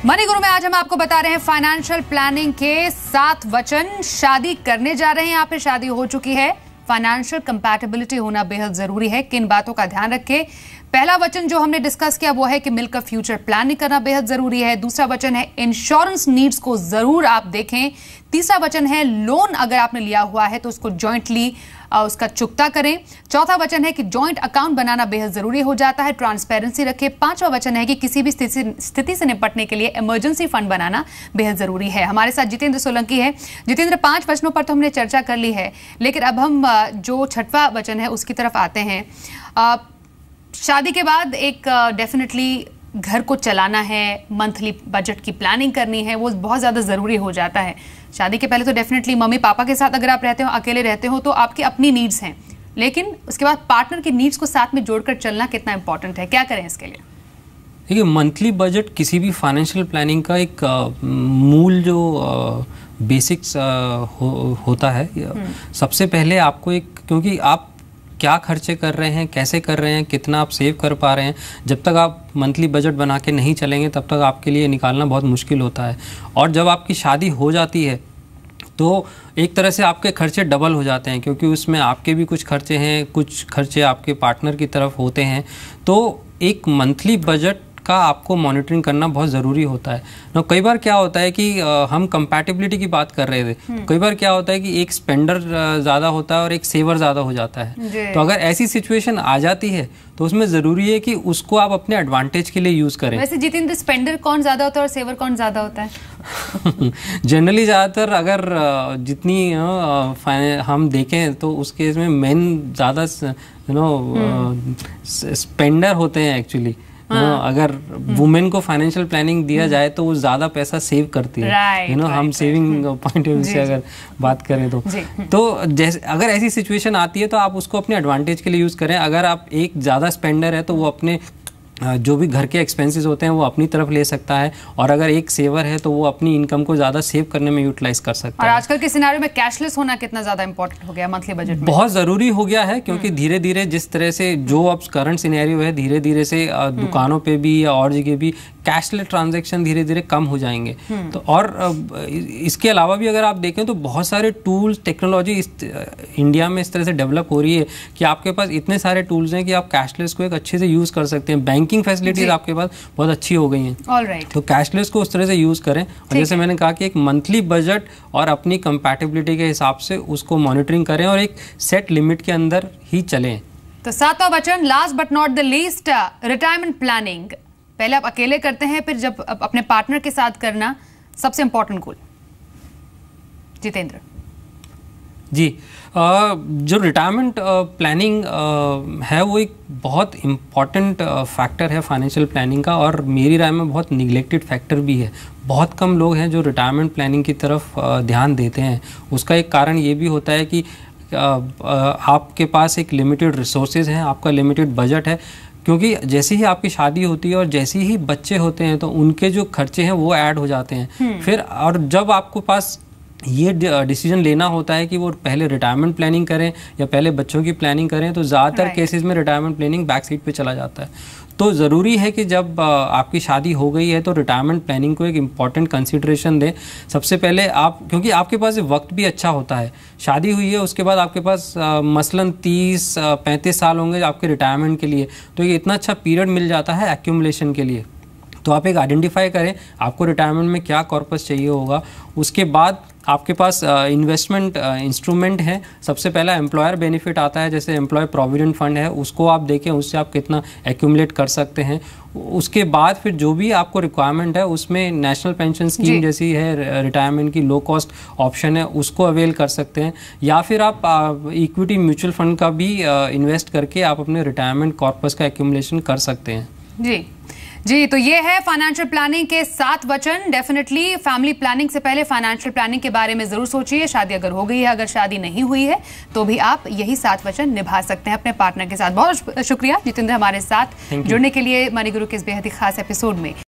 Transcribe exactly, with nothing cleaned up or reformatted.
Money गुरु में आज हम आपको बता रहे हैं फाइनेंशियल प्लानिंग के सात वचन। शादी करने जा रहे हैं, यहाँ पे शादी हो चुकी है, फाइनेंशियल कंपैटिबिलिटी होना बेहद जरूरी है। किन बातों का ध्यान रखें? पहला वचन जो हमने डिस्कस किया वो है कि मिलकर फ्यूचर प्लानिंग करना बेहद जरूरी है। दूसरा वचन है इंश्योरेंस नीड्स को जरूर आप देखें। तीसरा वचन है लोन अगर आपने लिया हुआ है तो उसको जॉइंटली उसका चुकता करें। चौथा वचन है कि जॉइंट अकाउंट बनाना बेहद जरूरी हो जाता है, ट्रांसपेरेंसी रखें। पांचवा वचन है कि किसी भी स्थिति से निपटने के लिए इमरजेंसी फंड बनाना बेहद जरूरी है। हमारे साथ जितेंद्र सोलंकी है। जितेंद्र, पांच वचनों पर तो हमने चर्चा कर ली है, लेकिन अब हम जो छठवां वचन है उसकी तरफ आते हैं। शादी के बाद एक डेफिनेटली घर को चलाना है, मंथली बजट की प्लानिंग करनी है, वो बहुत ज़्यादा ज़रूरी हो जाता है। शादी के पहले तो डेफिनेटली मम्मी पापा के साथ अगर आप रहते हो, अकेले रहते हो तो आपकी अपनी नीड्स हैं, लेकिन उसके बाद पार्टनर की नीड्स को साथ में जोड़कर चलना कितना इंपॉर्टेंट है, क्या करें इसके लिए? देखिए, मंथली बजट किसी भी फाइनेंशियल प्लानिंग का एक आ, मूल जो बेसिक्स हो, होता है। सबसे पहले आपको एक, क्योंकि आप क्या खर्चे कर रहे हैं, कैसे कर रहे हैं, कितना आप सेव कर पा रहे हैं, जब तक आप मंथली बजट बना के नहीं चलेंगे तब तक आपके लिए निकालना बहुत मुश्किल होता है। और जब आपकी शादी हो जाती है तो एक तरह से आपके खर्चे डबल हो जाते हैं, क्योंकि उसमें आपके भी कुछ खर्चे हैं, कुछ खर्चे आपके पार्टनर की तरफ होते हैं। तो एक मंथली बजट का आपको मॉनिटरिंग करना बहुत ज़रूरी होता है ना। कई बार क्या होता है कि आ, हम कंपैटिबिलिटी की बात कर रहे थे, कई बार क्या होता है कि एक स्पेंडर ज़्यादा होता है और एक सेवर ज़्यादा हो जाता है। तो अगर ऐसी सिचुएशन आ जाती है तो उसमें ज़रूरी है कि उसको आप अपने एडवांटेज के लिए यूज़ करें। वैसे जितेंद्र, स्पेंडर कौन ज़्यादा होता है और सेवर कौन ज़्यादा होता है? जनरली ज़्यादातर अगर जितनी हम देखें तो उस केस में मेन ज़्यादा यू नो स्पेंडर होते हैं एक्चुअली। हाँ। अगर वुमेन को फाइनेंशियल प्लानिंग दिया जाए तो वो ज्यादा पैसा सेव करती है, यू नो हम सेविंग पॉइंट ऑफ व्यू से अगर बात करें तो तो जैसे अगर ऐसी सिचुएशन आती है तो आप उसको अपने एडवांटेज के लिए यूज करें। अगर आप एक ज्यादा स्पेंडर है तो वो अपने जो भी घर के एक्सपेंसेस होते हैं वो अपनी तरफ ले सकता है, और अगर एक सेवर है तो वो अपनी इनकम को ज़्यादा सेव करने में यूटिलाइज कर सकता है। और आजकल के सिनेरियो में कैशलेस होना कितना ज़्यादा इंपॉर्टेंट हो गया मंथली बजट में? बहुत ज़रूरी हो गया है, क्योंकि धीरे धीरे जिस तरह से जो अब करंट सिनेरियो है, धीरे धीरे से दुकानों पे भी या और जगह भी कैशलेस ट्रांजैक्शन धीरे धीरे कम हो जाएंगे। तो और इसके अलावा भी अगर आप देखें तो बहुत सारे टूल्स, टेक्नोलॉजी इस इंडिया में इस तरह से डेवलप हो रही है कि आपके पास इतने सारे टूल्स हैं कि आप कैशलेस को एक अच्छे से यूज़ कर सकते हैं। बैंकिंग फैसिलिटीज आपके पास बहुत अच्छी हो गई हैं। ऑलराइट, तो कैशलेस को उस तरह से यूज़ करें। और जैसे मैंने कहा कि एक मंथली बजट और अपनी कंपैटिबिलिटी के हिसाब से उसको मॉनिटरिंग करें और एक सेट लिमिट के अंदर ही चलें। तो सातवां वचन, last but not the least, retirement planning. पहले आप अकेले करते हैं, फिर जब अपने पार्टनर के साथ करना सबसे इंपॉर्टेंट गोल। जितेंद्र जी, आ, जो रिटायरमेंट प्लानिंग है वो एक बहुत इम्पॉर्टेंट फैक्टर है फाइनेंशियल प्लानिंग का, और मेरी राय में बहुत निगलेक्टेड फैक्टर भी है। बहुत कम लोग हैं जो रिटायरमेंट प्लानिंग की तरफ आ, ध्यान देते हैं। उसका एक कारण ये भी होता है कि आ, आ, आपके पास एक लिमिटेड रिसोर्सेज हैं, आपका लिमिटेड बजट है, क्योंकि जैसे ही आपकी शादी होती है और जैसे ही बच्चे होते हैं तो उनके जो खर्चे हैं वो ऐड हो जाते हैं फिर। और जब आपको पास ये डिसीजन लेना होता है कि वो पहले रिटायरमेंट प्लानिंग करें या पहले बच्चों की प्लानिंग करें, तो ज़्यादातर केसेस में रिटायरमेंट प्लानिंग बैक सीट पे चला जाता है। तो ज़रूरी है कि जब आपकी शादी हो गई है तो रिटायरमेंट प्लानिंग को एक इम्पॉर्टेंट कंसिडरेशन दें। सबसे पहले आप, क्योंकि आपके पास वक्त भी अच्छा होता है, शादी हुई है उसके बाद आपके पास आ, मसलन तीस पैंतीस साल होंगे आपके रिटायरमेंट के लिए, तो ये इतना अच्छा पीरियड मिल जाता है एक्यूमुलेशन के लिए। तो आप एक आइडेंटिफाई करें आपको रिटायरमेंट में क्या कॉर्पस चाहिए होगा। उसके बाद आपके पास इन्वेस्टमेंट इंस्ट्रूमेंट है। सबसे पहला एम्प्लॉयर बेनिफिट आता है, जैसे एम्प्लॉय प्रोविडेंट फंड है, उसको आप देखें, उससे आप कितना एक्यूमुलेट कर सकते हैं। उसके बाद फिर जो भी आपको रिक्वायरमेंट है उसमें नेशनल पेंशन स्कीम जैसी है रिटायरमेंट की लो कॉस्ट ऑप्शन है, उसको अवेल कर सकते हैं। या फिर आप इक्विटी म्यूचुअल फंड का भी इन्वेस्ट करके आप अपने रिटायरमेंट कॉर्पस का एक्यूमुलेशन कर सकते हैं। जी जी, तो ये है फाइनेंशियल प्लानिंग के सात वचन। डेफिनेटली फैमिली प्लानिंग से पहले फाइनेंशियल प्लानिंग के बारे में जरूर सोचिए। शादी अगर हो गई है, अगर शादी नहीं हुई है तो भी आप यही सात वचन निभा सकते हैं अपने पार्टनर के साथ। बहुत शुक्रिया जितेंद्र हमारे साथ जुड़ने के लिए मनी गुरु के इस बेहद ही खास एपिसोड में।